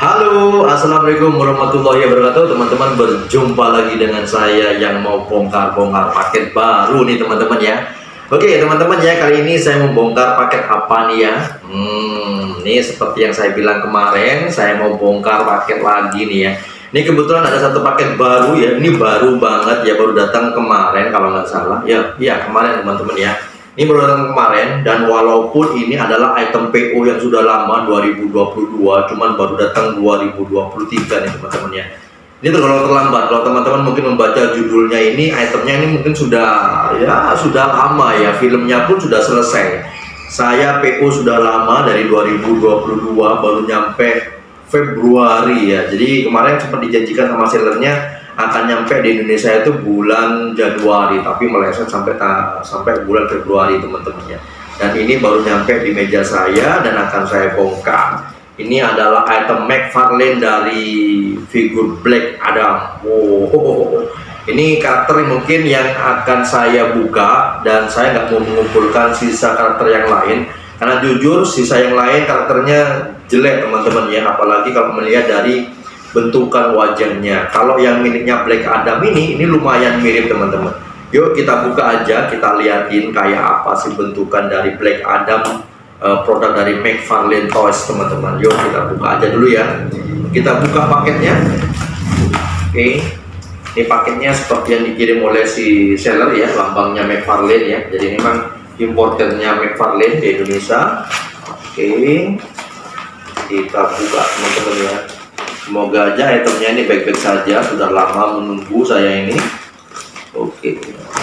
Halo, assalamualaikum warahmatullahi wabarakatuh. Teman-teman, berjumpa lagi dengan saya yang mau bongkar-bongkar paket baru nih teman-teman ya. Oke teman-teman ya, kali ini saya mau bongkar paket apa nih ya. Ini seperti yang saya bilang kemarin, saya mau bongkar paket lagi nih ya. Ini kebetulan ada satu paket baru ya. Ini baru banget ya, baru datang kemarin kalau nggak salah. Ya kemarin teman-teman ya. Ini baru datang kemarin, dan walaupun ini adalah item PO yang sudah lama 2022, cuman baru datang 2023 nih teman-teman ya. Ini tergolong terlambat. Kalau teman-teman mungkin membaca judulnya, ini itemnya ini mungkin sudah lama ya, filmnya pun sudah selesai. Saya PO sudah lama dari 2022, baru nyampe Februari ya. Jadi kemarin sempat dijanjikan sama sellernya akan nyampe di Indonesia itu bulan Januari, tapi meleset sampai bulan Februari teman-teman ya. Dan ini baru nyampe di meja saya dan akan saya bongkar. Ini adalah item McFarlane dari figur Black Adam. Ini karakter mungkin yang akan saya buka, dan saya nggak mau mengumpulkan sisa karakter yang lain karena jujur sisa yang lain karakternya jelek teman-teman ya, apalagi kalau melihat dari bentukan wajahnya. Kalau yang miliknya Black Adam ini lumayan mirip teman-teman. Yuk kita buka aja, kita liatin kayak apa sih bentukan dari Black Adam, produk dari McFarlane Toys teman-teman. Yuk kita buka aja dulu ya. Kita buka paketnya. Oke, ini paketnya seperti yang dikirim oleh si seller ya, lambangnya McFarlane ya. Jadi memang importernya McFarlane di Indonesia. Oke, kita buka teman-teman ya. Semoga aja itemnya ini baik-baik saja, sudah lama menunggu saya ini. Oke.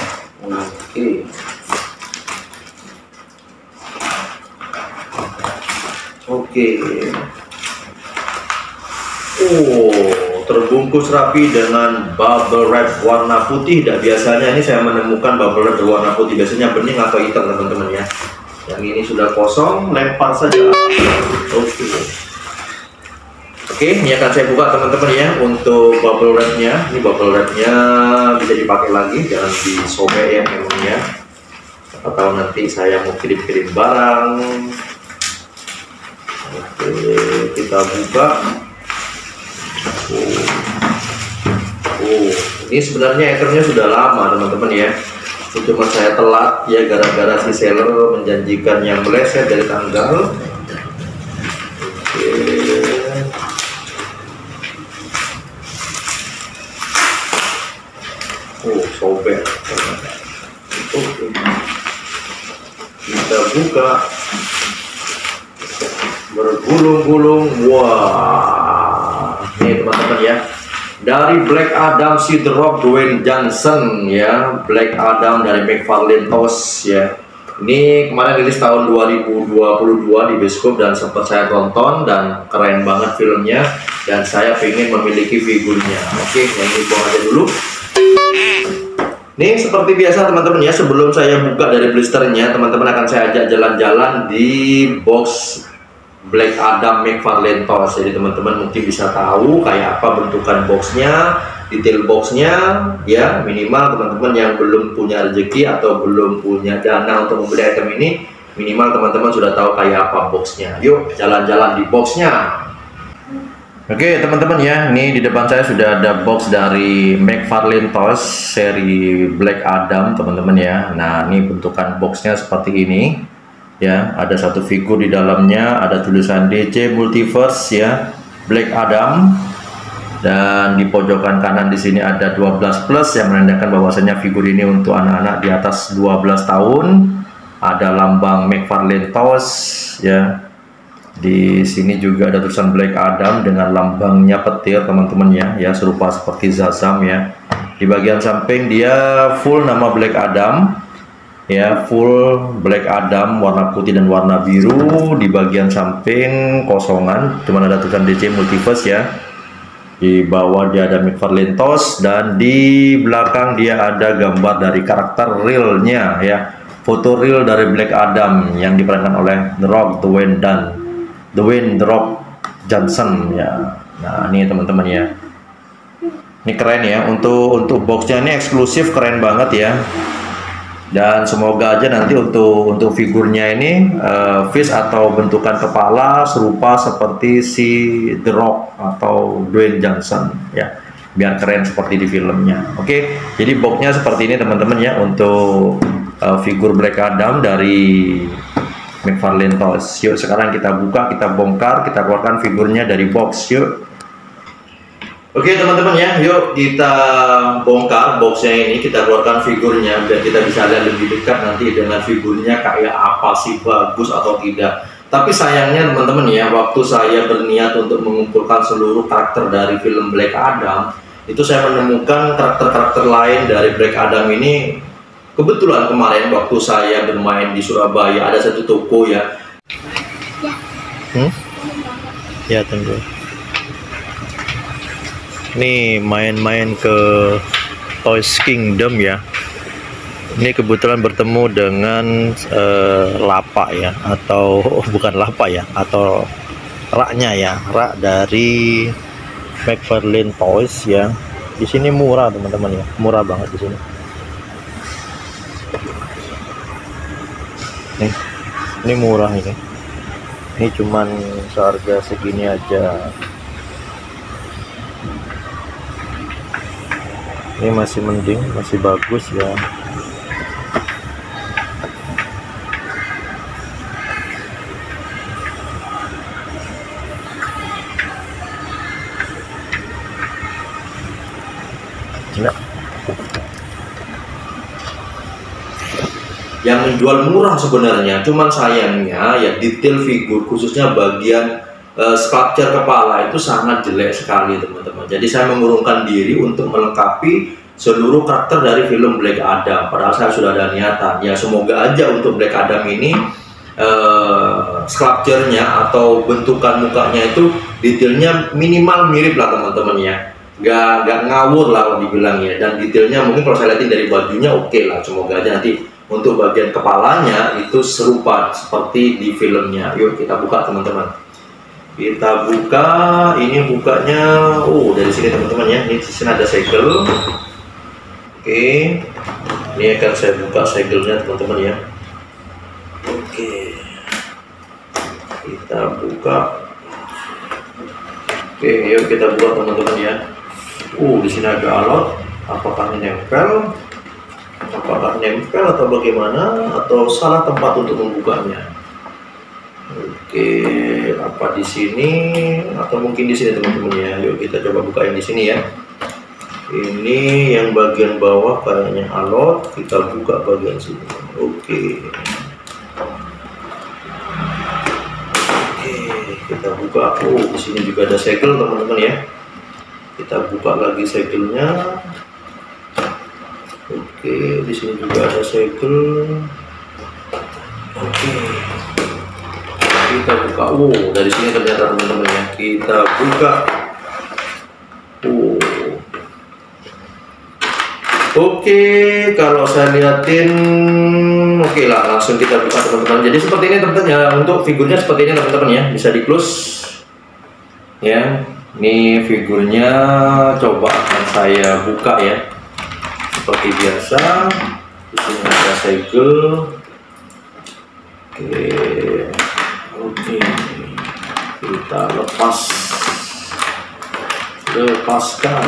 Terbungkus rapi dengan bubble wrap warna putih. Dan biasanya ini saya menemukan bubble wrap berwarna putih, biasanya bening atau hitam teman-teman ya. Yang ini sudah kosong, lempar saja. Oke, ini akan saya buka teman-teman ya. Untuk bubble wrapnya, ini bubble wrapnya bisa dipakai lagi, jangan disobek ya memangnya. Atau nanti saya mau kirim-kirim barang. Oke, kita buka. Ini sebenarnya itemnya sudah lama teman-teman ya. Cuma saya telat ya, gara-gara si seller menjanjikan yang meleset dari tanggal. Sobek. Kita buka, bergulung-gulung. Wah, ini teman-teman ya, dari Black Adam si The Rock Dwayne Johnson ya. Black Adam dari McFarlane Toys ya. Ini kemarin rilis tahun 2022 di bioskop dan sempat saya tonton, dan keren banget filmnya, dan saya pengen memiliki figurnya. Oke, yang ini buang aja dulu. Nih seperti biasa teman-teman ya, sebelum saya buka dari blisternya, teman-teman akan saya ajak jalan-jalan di box Black Adam McFarlane Toys. Jadi teman-teman mungkin bisa tahu kayak apa bentukan boxnya, detail boxnya ya. Minimal teman-teman yang belum punya rezeki atau belum punya dana untuk membeli item ini, minimal teman-teman sudah tahu kayak apa boxnya. Yuk jalan-jalan di boxnya. Oke teman-teman ya, ini di depan saya sudah ada box dari McFarlane Toys seri Black Adam teman-teman ya. Nah ini bentukan boxnya seperti ini ya, ada satu figur di dalamnya, ada tulisan DC Multiverse ya, Black Adam, dan di pojokan kanan di sini ada 12 plus yang menandakan bahwasanya figur ini untuk anak-anak di atas 12 tahun. Ada lambang McFarlane Toys ya. Di sini juga ada tulisan Black Adam dengan lambangnya petir teman-teman ya, serupa seperti Shazam ya. Di bagian samping dia full nama Black Adam ya, full Black Adam warna putih dan warna biru. Di bagian samping kosongan, cuman ada tulisan DC Multiverse ya. Di bawah dia ada McFarlane Toys, dan di belakang dia ada gambar dari karakter realnya ya, foto real dari Black Adam yang diperankan oleh The Rock Dwayne The Rock Johnson ya. Nah ini teman-teman ya, ini keren ya. Untuk boxnya ini eksklusif, keren banget ya. Dan semoga aja nanti untuk figurnya ini fish atau bentukan kepala serupa seperti si The Rock atau Dwayne Johnson ya, biar keren seperti di filmnya. Oke, jadi boxnya seperti ini teman-teman ya untuk figur Black Adam dari McFarlane Toys. Yuk sekarang kita buka, kita bongkar, kita keluarkan figurnya dari box. Yuk. Oke teman-teman ya, yuk kita bongkar boxnya ini, kita keluarkan figurnya biar kita bisa lihat lebih dekat nanti dengan figurnya kayak apa sih, bagus atau tidak. Tapi sayangnya teman-teman ya, waktu saya berniat untuk mengumpulkan seluruh karakter dari film Black Adam, itu saya menemukan karakter-karakter lain dari Black Adam ini. Kebetulan kemarin waktu saya bermain di Surabaya ada satu toko ya. Ya tunggu. Ini main-main ke Toys Kingdom ya. Ini kebetulan bertemu dengan Lapa ya, atau bukan Lapa ya, atau raknya ya, rak dari McFarlane Toys ya. Di sini murah teman-teman ya, murah banget di sini. Ini murah ini. Ini cuman seharga segini aja. Ini masih mending, masih bagus ya. Nah. Yang menjual murah sebenarnya, cuman sayangnya ya detail figur khususnya bagian sculpture kepala itu sangat jelek sekali teman-teman. Jadi saya mengurungkan diri untuk melengkapi seluruh karakter dari film Black Adam. Padahal saya sudah ada niatan. Ya semoga aja untuk Black Adam ini sculpture-nya atau bentukan mukanya itu detailnya minimal mirip lah teman-teman ya. Gak ngawur lah kalau dibilang ya. Dan detailnya mungkin kalau saya lihatin dari bajunya oke lah. Semoga aja nanti untuk bagian kepalanya itu serupa seperti di filmnya. Yuk kita buka teman-teman. Kita buka, ini bukanya, dari sini teman-teman ya. Ini di sini ada segel. Oke, ini akan saya buka segelnya teman-teman ya. Oke, kita buka. Oke, yuk kita buka teman-teman ya. Di sini ada alat. Apakah ini nempel? Apakah nempel atau bagaimana? Atau salah tempat untuk membukanya? Oke, apa di sini atau mungkin di sini teman-teman ya. Yuk kita coba bukain di sini ya. Ini yang bagian bawah kayaknya alot, kita buka bagian sini. Oke, kita buka. Di sini juga ada segel teman-teman ya. Kita buka lagi segelnya. Oke, di sini juga ada segel. Oke. Kita buka, dari sini ternyata teman-teman ya. Kita buka. Oke, kalau saya liatin, oke lah, langsung kita buka teman-teman. Jadi seperti ini teman-teman ya, untuk figurnya seperti ini teman-teman ya, bisa di close. Ya, ini figurnya coba akan saya buka ya, seperti biasa. Di sini ada segel. Oke, kita lepaskan.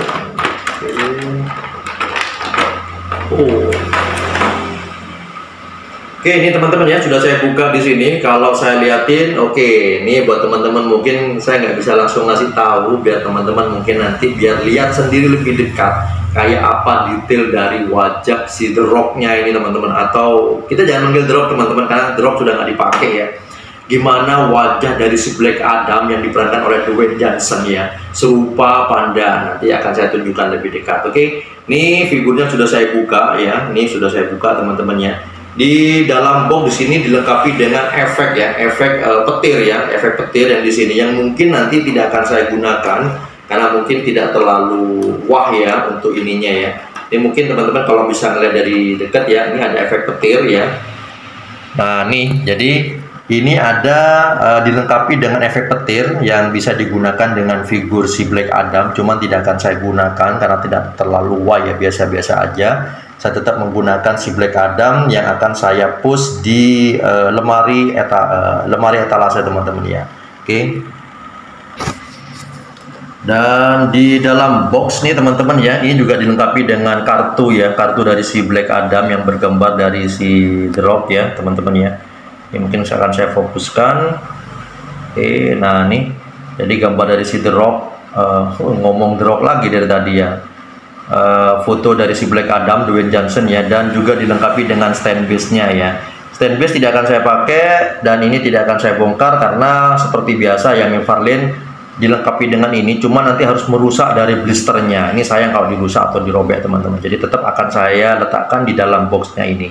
Oke, ini teman-teman ya, sudah saya buka di sini. Kalau saya liatin, ini buat teman-teman mungkin saya nggak bisa langsung ngasih tahu, biar teman-teman mungkin nanti biar lihat sendiri lebih dekat kayak apa detail dari wajah si The Rock-nya ini teman-teman. Atau kita jangan manggil The Rock teman-teman, karena The Rock sudah nggak dipakai ya. Gimana wajah dari si Black Adam yang diperankan oleh Dwayne Johnson ya, serupa panda. Nanti akan saya tunjukkan lebih dekat. Oke, ini figurnya sudah saya buka ya. Ini sudah saya buka teman-teman ya. Di dalam box di sini dilengkapi dengan efek ya, efek petir ya, efek petir yang di sini yang mungkin nanti tidak akan saya gunakan karena mungkin tidak terlalu wah ya untuk ininya ya. Ini mungkin teman-teman kalau bisa ngeliat dari dekat ya, ini ada efek petir ya. Nah nih, jadi Ini ada dilengkapi dengan efek petir yang bisa digunakan dengan figur si Black Adam, cuman tidak akan saya gunakan karena tidak terlalu wah ya, biasa-biasa aja. Saya tetap menggunakan si Black Adam yang akan saya push di lemari etalase teman-teman ya. Oke. Dan di dalam box nih teman-teman ya, ini juga dilengkapi dengan kartu ya, kartu dari si Black Adam yang bergambar dari si The Rock ya teman-teman ya. Ini mungkin akan saya fokuskan. Oke, nah nih, jadi gambar dari si The Rock, ngomong The Rock lagi dari tadi ya. Foto dari si Black Adam, Dwayne Johnson ya, dan juga dilengkapi dengan stand base-nya ya. Stand base tidak akan saya pakai dan ini tidak akan saya bongkar karena seperti biasa yang McFarlane dilengkapi dengan ini, cuma nanti harus merusak dari blisternya. Ini sayang kalau dirusak atau dirobek teman-teman, jadi tetap akan saya letakkan di dalam boxnya ini.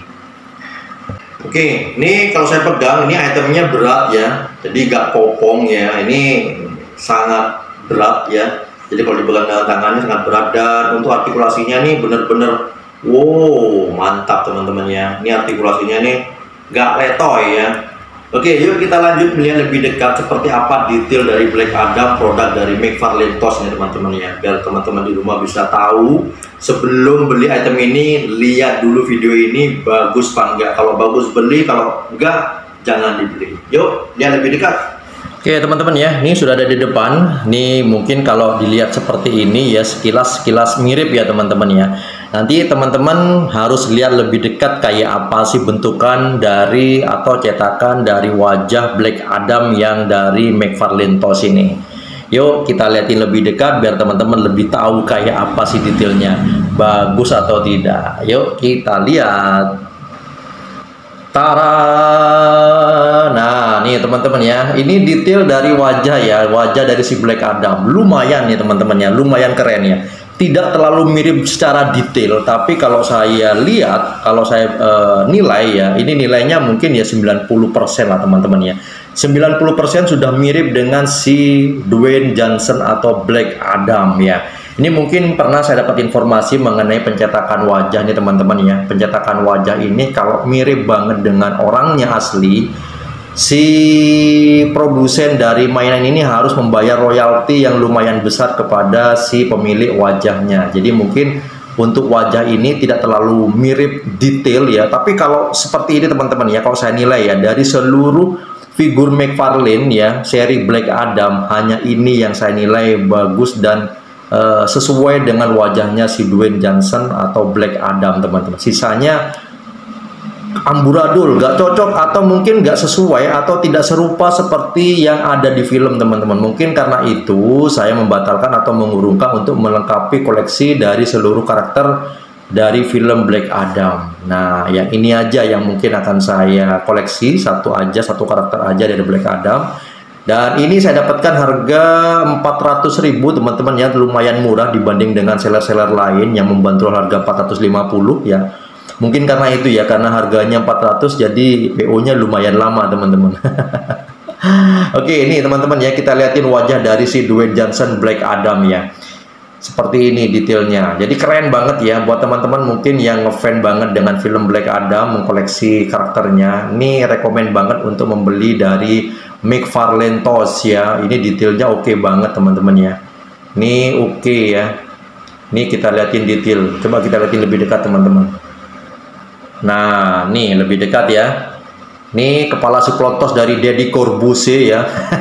Oke, ini kalau saya pegang, ini itemnya berat ya, jadi gak kopong ya, ini sangat berat ya, jadi kalau dipegang dengan tangannya sangat berat. Dan untuk artikulasinya nih bener-bener wow, mantap teman-teman ya, ini artikulasinya nih gak letoy ya. Oke, yuk kita lanjut melihat lebih dekat seperti apa detail dari Black Adam, produk dari McFarlane Toys ya teman-teman ya, biar teman-teman di rumah bisa tahu. Sebelum beli item ini, lihat dulu video ini bagus apa enggak. Kalau bagus beli, kalau enggak jangan dibeli. Yuk lihat lebih dekat. Oke teman-teman ya, ini sudah ada di depan. Ini mungkin kalau dilihat seperti ini ya, sekilas mirip ya teman-teman ya. Nanti teman-teman harus lihat lebih dekat kayak apa sih bentukan dari atau cetakan dari wajah Black Adam yang dari McFarlane Toys ini. Yuk kita lihatin lebih dekat biar teman-teman lebih tahu kayak apa sih detailnya, bagus atau tidak. Yuk kita lihat. Tara. Nah nih teman-teman ya, ini detail dari wajah ya, wajah dari si Black Adam. Lumayan nih teman-teman ya, lumayan keren ya. Tidak terlalu mirip secara detail, tapi kalau saya lihat, kalau saya nilai ya, ini nilainya mungkin ya 90% lah teman-teman ya. 90% sudah mirip dengan si Dwayne Johnson atau Black Adam ya. Ini mungkin pernah saya dapat informasi mengenai pencetakan wajah nih teman-teman ya. Pencetakan wajah ini kalau mirip banget dengan orangnya asli, si produsen dari mainan ini harus membayar royalti yang lumayan besar kepada si pemilik wajahnya. Jadi mungkin untuk wajah ini tidak terlalu mirip detail ya. Tapi kalau seperti ini teman-teman ya, kalau saya nilai ya, dari seluruh figur McFarlane ya, seri Black Adam, hanya ini yang saya nilai bagus dan sesuai dengan wajahnya si Dwayne Johnson atau Black Adam teman-teman. Sisanya amburadul, gak cocok atau mungkin gak sesuai atau tidak serupa seperti yang ada di film teman-teman. Mungkin karena itu saya membatalkan atau mengurungkan untuk melengkapi koleksi dari seluruh karakter dari film Black Adam. Nah yang ini aja yang mungkin akan saya koleksi, satu karakter aja dari Black Adam. Dan ini saya dapatkan harga 400.000 teman-teman ya, lumayan murah dibanding dengan seller-seller lain yang membanderol harga 450 ya. Mungkin karena itu ya, karena harganya 400 jadi PO-nya lumayan lama teman-teman. Oke, ini teman-teman ya, kita lihatin wajah dari si Dwayne Johnson Black Adam ya. Seperti ini detailnya. Jadi keren banget ya buat teman-teman mungkin yang ngefan banget dengan film Black Adam, mengkoleksi karakternya. Ini rekomen banget untuk membeli dari McFarlane Toys ya. Ini detailnya oke banget teman-teman ya. Ini oke ya. Ini kita lihatin detail. Coba kita lihatin lebih dekat teman-teman. Nah, nih lebih dekat ya. Ini kepala si Plotos dari Deddy Corbuzier ya.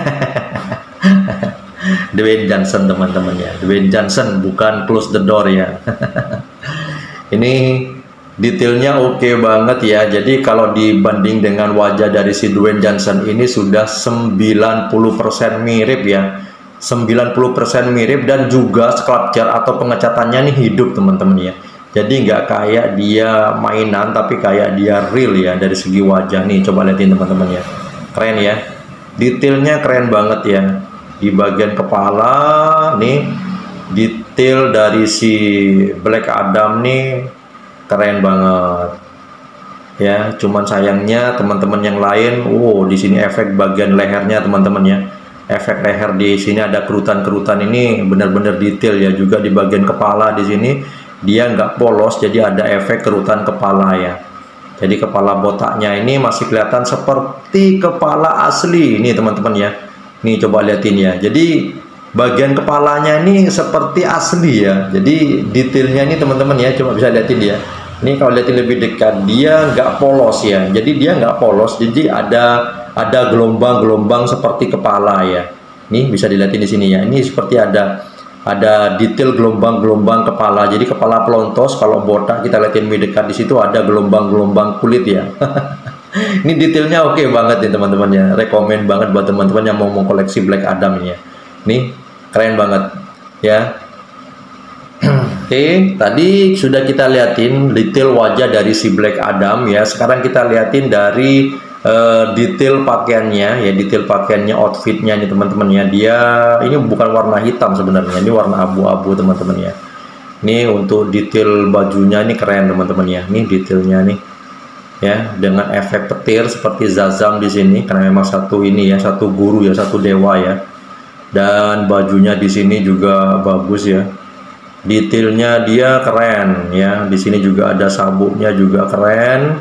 Dwayne Johnson teman-teman ya. Dwayne Johnson, bukan Close the Door ya. Ini detailnya oke banget ya. Jadi kalau dibanding dengan wajah dari si Dwayne Johnson ini sudah 90% mirip ya. 90% mirip dan juga sculpture atau pengecatannya nih hidup teman-teman ya. Jadi nggak kayak dia mainan tapi kayak dia real ya dari segi wajah nih. Coba lihatin teman-teman ya. Keren ya. Detailnya keren banget ya. Di bagian kepala nih detail dari si Black Adam nih keren banget ya. Cuman sayangnya teman-teman yang lain, di sini efek bagian lehernya teman-teman ya, efek leher di sini ada kerutan-kerutan, ini benar-benar detail ya. Juga di bagian kepala di sini dia nggak polos, jadi ada efek kerutan kepala ya. Jadi kepala botaknya ini masih kelihatan seperti kepala asli ini teman-teman ya. Nih coba liatin ya. Jadi bagian kepalanya ini seperti asli ya. Jadi detailnya ini teman-teman ya, coba bisa liatin ya. Ini kalau liatin lebih dekat, dia nggak polos ya. Jadi dia nggak polos. Jadi ada gelombang-gelombang seperti kepala ya. Nih bisa dilihatin di sini ya. Ini seperti ada detail gelombang-gelombang kepala. Jadi kepala pelontos kalau botak kita lihatin lebih dekat, di situ ada gelombang-gelombang kulit ya. Ini detailnya oke banget nih teman-teman ya. Rekomen banget buat teman-teman yang mau koleksi Black Adam ini ya. Nih keren banget ya. Oke, tadi sudah kita liatin detail wajah dari si Black Adam ya. Sekarang kita liatin dari detail pakaiannya ya, detail pakaiannya, outfitnya nih teman-teman ya. Dia ini bukan warna hitam sebenarnya, ini warna abu-abu teman-teman ya. Ini untuk detail bajunya ini keren teman-teman ya. Ini detailnya nih ya, dengan efek petir seperti Zazam di sini, karena memang satu ini ya, satu guru ya, satu dewa ya. Dan bajunya di sini juga bagus ya. Detailnya dia keren ya. Di sini juga ada sabuknya juga keren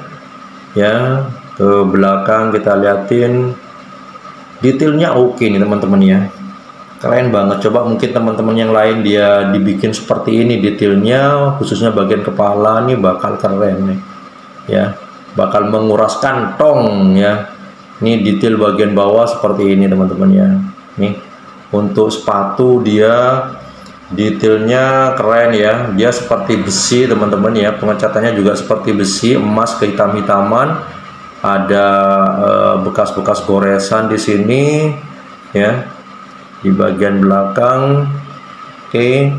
ya. Ke belakang kita liatin detailnya oke nih teman-teman ya, keren banget. Coba mungkin teman-teman yang lain dia dibikin seperti ini detailnya, khususnya bagian kepala nih bakal keren nih ya, bakal menguras kantong ya. Ini detail bagian bawah seperti ini teman-teman ya. Nih untuk sepatu dia detailnya keren ya, dia seperti besi teman-teman ya, pengecatannya juga seperti besi, emas kehitam-hitaman. Ada bekas-bekas goresan di sini ya, di bagian belakang. Oke.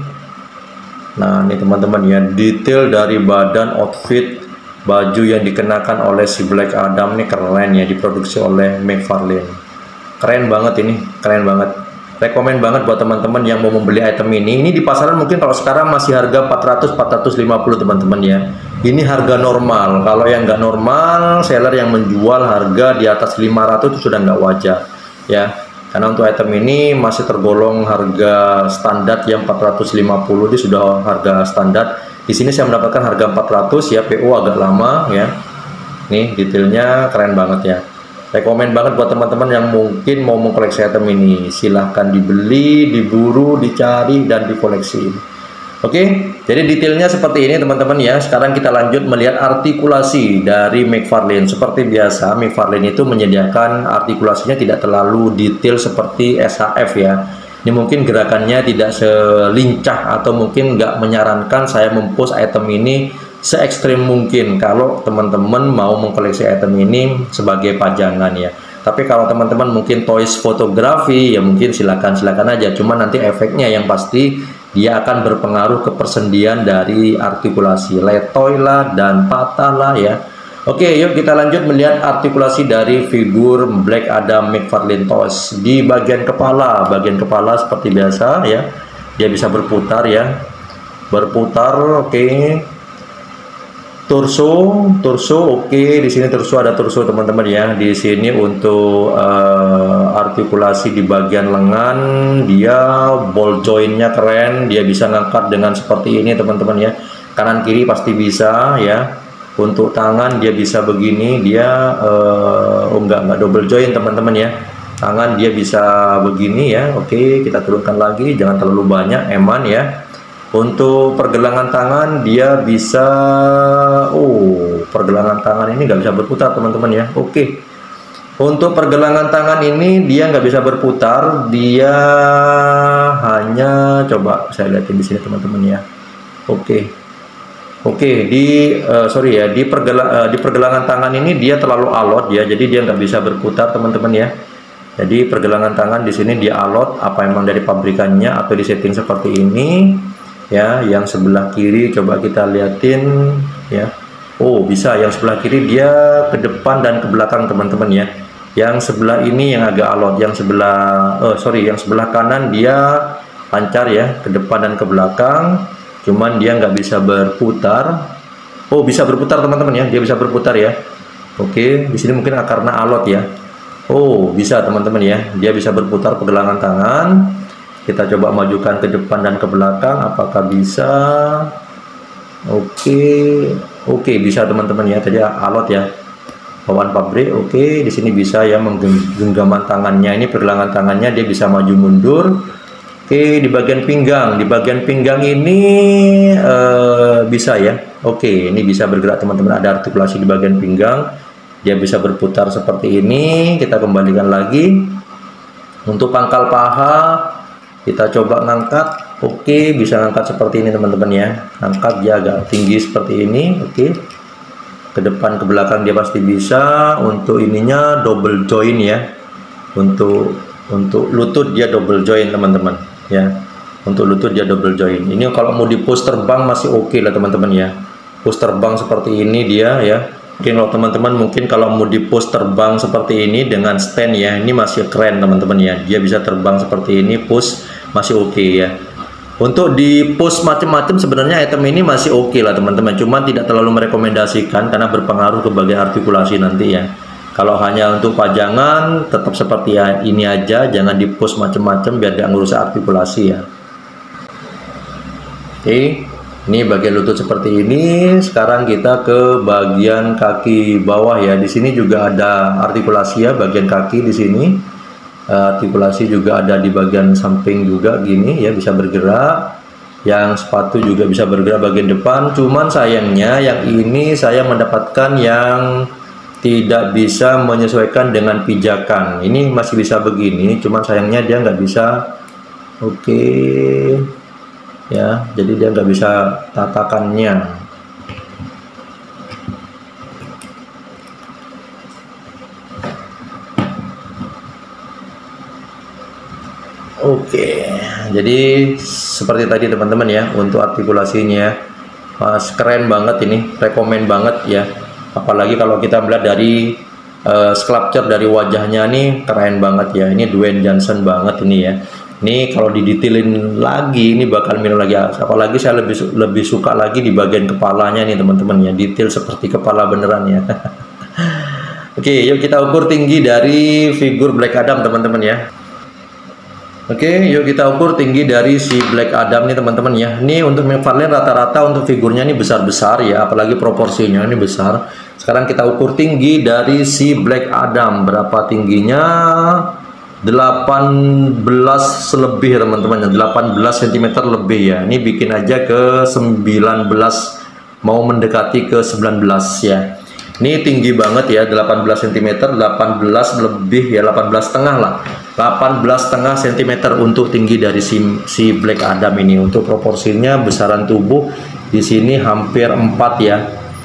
Nah ini teman-teman ya, detail dari badan outfit baju yang dikenakan oleh si Black Adam nih keren ya, diproduksi oleh McFarlane. Keren banget ini, keren banget. Rekomen banget buat teman-teman yang mau membeli item ini. Ini di pasaran mungkin kalau sekarang masih harga 400-450 teman-teman ya. Ini harga normal. Kalau yang nggak normal, seller yang menjual harga di atas 500 itu sudah nggak wajar ya. Karena untuk item ini masih tergolong harga standar yang 450, ini sudah harga standar. Di sini saya mendapatkan harga 400 ya, PO agak lama ya. Nih detailnya keren banget ya. Rekomen banget buat teman-teman yang mungkin mau mengkoleksi item ini. Silahkan dibeli, diburu, dicari, dan dikoleksi. Oke, jadi detailnya seperti ini teman-teman ya. Sekarang kita lanjut melihat artikulasi dari McFarlane. Seperti biasa, McFarlane itu menyediakan artikulasinya tidak terlalu detail seperti SHF ya. Ini mungkin gerakannya tidak selincah, atau mungkin nggak menyarankan saya mempost item ini se ekstrim mungkin kalau teman-teman mau mengkoleksi item ini sebagai pajangan ya. Tapi kalau teman-teman mungkin toys fotografi ya mungkin silakan aja. Cuman nanti efeknya yang pasti dia akan berpengaruh ke persendian dari artikulasi, letoy lah dan patah lah ya. Oke, yuk kita lanjut melihat artikulasi dari figur Black Adam McFarlane Toys. Di bagian kepala seperti biasa ya, dia bisa berputar ya, berputar. Oke. Torso oke. Di sini torso, ada torso teman-teman ya. Di sini untuk artikulasi di bagian lengan, dia ball jointnya keren, dia bisa ngangkat dengan seperti ini teman-teman ya, kanan kiri pasti bisa ya. Untuk tangan dia bisa begini, dia enggak double joint teman-teman ya, tangan dia bisa begini ya. Oke, kita turunkan lagi, jangan terlalu banyak, eman ya. Untuk pergelangan tangan dia bisa, pergelangan tangan ini nggak bisa berputar teman-teman ya. Oke, untuk pergelangan tangan ini dia nggak bisa berputar, dia hanya, coba saya lihatin di sini teman-teman ya. Oke, di pergelangan tangan ini dia terlalu alot ya, jadi dia nggak bisa berputar teman-teman ya. Jadi pergelangan tangan di sini dia alot, apa emang dari pabrikannya atau di setting seperti ini ya. Yang sebelah kiri coba kita liatin ya. Bisa yang sebelah kiri dia ke depan dan ke belakang teman-teman ya. Yang sebelah ini yang agak alot, yang sebelah kanan dia lancar ya, ke depan dan ke belakang. Cuman dia nggak bisa berputar. Bisa berputar teman-teman ya, dia bisa berputar ya. Oke, di sini mungkin karena alot ya. Bisa teman-teman ya, dia bisa berputar pergelangan tangan. Kita coba majukan ke depan dan ke belakang, apakah bisa? Oke, oke bisa teman-teman ya. Tadi alot ya, bawaan pabrik. Oke, di sini bisa ya menggenggaman tangannya. Ini pergelangan tangannya dia bisa maju mundur. Oke, di bagian pinggang ini bisa ya. Oke, ini bisa bergerak teman-teman. Ada artikulasi di bagian pinggang. Dia bisa berputar seperti ini. Kita kembalikan lagi. Untuk pangkal paha, kita coba ngangkat. Oke, bisa ngangkat seperti ini teman-teman ya. Angkat dia agak tinggi seperti ini. Oke, ke depan ke belakang dia pasti bisa. Untuk ininya double joint ya. Untuk lutut dia double joint teman-teman ya. Untuk lutut dia double joint. Ini kalau mau di push terbang masih oke lah teman-teman ya. Push terbang seperti ini dia ya. Mungkin kalau teman-teman mungkin kalau mau di push terbang seperti ini dengan stand ya, ini masih keren teman-teman ya. Dia bisa terbang seperti ini, push masih oke ya. Untuk di push macam-macam sebenarnya item ini masih oke lah teman-teman. Cuman tidak terlalu merekomendasikan karena berpengaruh ke bagian artikulasi nanti ya. Kalau hanya untuk pajangan tetap seperti ini aja, jangan di push macam-macam biar tidak merusak artikulasi ya. Oke, ini bagian lutut seperti ini. Sekarang kita ke bagian kaki bawah ya. Di sini juga ada artikulasi ya, bagian kaki di sini. Artikulasi juga ada di bagian samping juga gini ya, bisa bergerak. Yang sepatu juga bisa bergerak bagian depan. Cuman sayangnya yang ini saya mendapatkan yang tidak bisa menyesuaikan dengan pijakan. Ini masih bisa begini, cuman sayangnya dia nggak bisa. Oke ya, jadi dia nggak bisa tatakannya. Oke, jadi seperti tadi teman-teman ya, untuk artikulasinya Mas, keren banget ini, rekomen banget ya. Apalagi kalau kita melihat dari sculpture dari wajahnya nih keren banget ya. Ini Dwayne Johnson banget ini ya. Ini kalau didetailin lagi ini bakal mirip lagi. Apalagi saya lebih suka lagi di bagian kepalanya nih teman-teman ya, detail seperti kepala beneran ya. Oke, yuk kita ukur tinggi dari figur Black Adam teman-teman ya. Oke, yuk kita ukur tinggi dari si Black Adam nih teman-teman ya. Ini untuk McFarlane rata-rata untuk figurnya ini besar-besar ya, apalagi proporsinya ini besar. Sekarang kita ukur tinggi dari si Black Adam. Berapa tingginya? 18 lebih teman-teman, 18 cm lebih ya. Ini bikin aja ke 19, mau mendekati ke 19 ya. Ini tinggi banget ya, 18 cm, 18 lebih ya, 18,5 lah. 18,5 cm untuk tinggi dari si Black Adam ini. Untuk proporsinya besaran tubuh di sini hampir 4 ya.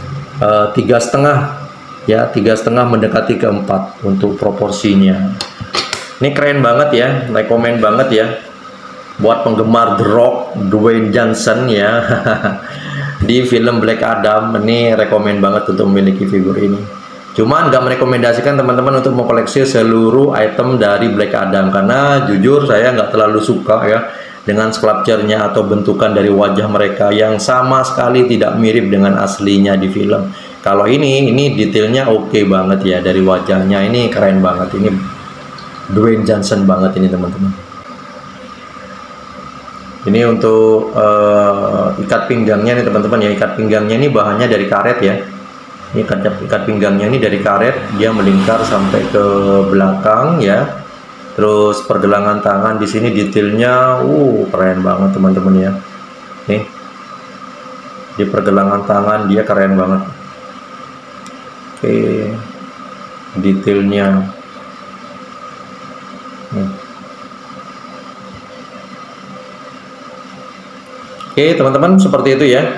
3,5 ya, 3,5 mendekati ke 4 untuk proporsinya. Ini keren banget ya, rekomen banget ya buat penggemar The Rock, Dwayne Johnson ya. Di film Black Adam ini rekomen banget untuk memiliki figur ini. Cuman nggak merekomendasikan teman-teman untuk mengkoleksi seluruh item dari Black Adam, karena jujur saya nggak terlalu suka ya dengan sculpture-nya atau bentukan dari wajah mereka yang sama sekali tidak mirip dengan aslinya di film. Kalau ini detailnya oke banget ya, dari wajahnya ini keren banget, ini Dwayne Johnson banget ini teman-teman. Ini untuk ikat pinggangnya nih teman-teman ya. Ikat pinggangnya ini bahannya dari karet ya. Ini ikat pinggangnya ini dari karet, dia melingkar sampai ke belakang ya. Terus pergelangan tangan di sini detailnya keren banget teman-teman ya. Nih, di pergelangan tangan dia keren banget. Oke, detailnya Oke teman-teman, seperti itu ya.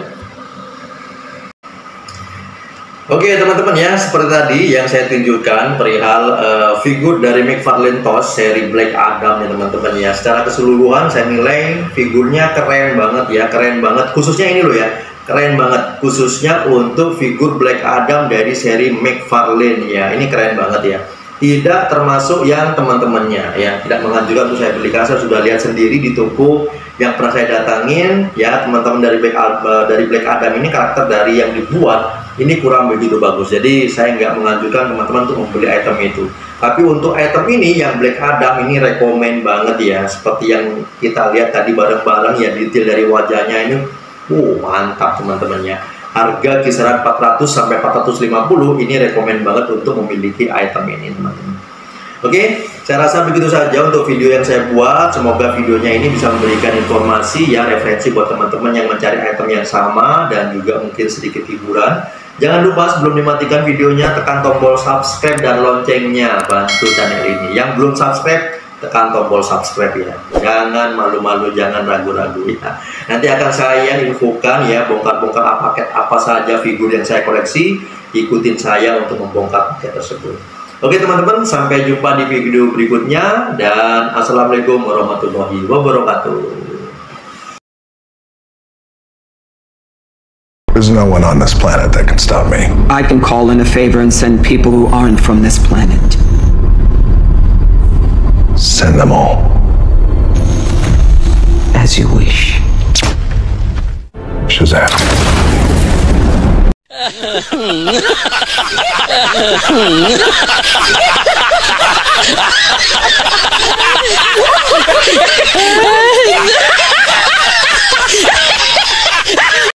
Oke teman-teman ya, seperti tadi yang saya tunjukkan perihal figur dari McFarlane Toys seri Black Adam ya teman-teman ya. Secara keseluruhan saya nilai figurnya keren banget ya, keren banget. Khususnya ini loh ya, keren banget. Khususnya untuk figur Black Adam dari seri McFarlane ya, ini keren banget ya. Tidak termasuk yang teman-temannya ya, tidak menganjurkan untuk saya beli, karena saya sudah lihat sendiri di toko yang pernah saya datangin ya teman-teman. Dari Black Adam ini karakter dari yang dibuat ini kurang begitu bagus, jadi saya nggak menganjurkan teman-teman untuk membeli item itu. Tapi untuk item ini yang Black Adam ini rekomen banget ya, seperti yang kita lihat tadi bareng-bareng ya, detail dari wajahnya ini Mantap teman-teman ya. Harga kisaran 400 sampai 450 ini rekomen banget untuk memiliki item ini teman-teman. Oke, saya rasa begitu saja untuk video yang saya buat. Semoga videonya ini bisa memberikan informasi ya, referensi buat teman-teman yang mencari item yang sama dan juga mungkin sedikit hiburan. Jangan lupa sebelum dimatikan videonya tekan tombol subscribe dan loncengnya, bantu channel ini. Yang belum subscribe tekan tombol subscribe ya. Jangan malu-malu, jangan ragu-ragu ya. Nanti akan saya infokan ya, bongkar-bongkar paket apa saja figur yang saya koleksi. Ikutin saya untuk membongkar paket tersebut. Oke teman-teman, sampai jumpa di video berikutnya dan assalamualaikum warahmatullahi wabarakatuh. There's no one on this planet that can stop me. I can call in a favor and send people who aren't from this planet. Send them all. As you wish. Shazam.